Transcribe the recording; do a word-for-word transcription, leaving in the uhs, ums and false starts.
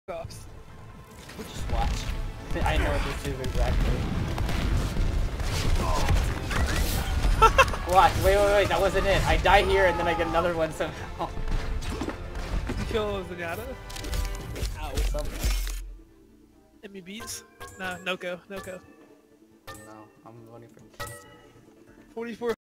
Offs. We'll just watch. I know this is exactly. Watch, wait, wait, wait, that wasn't it. I die here and then I get another one somehow. Did you kill Zenyatta? Ow, something. M E Bs? Nah, no go, no go. No, I'm voting for forty-four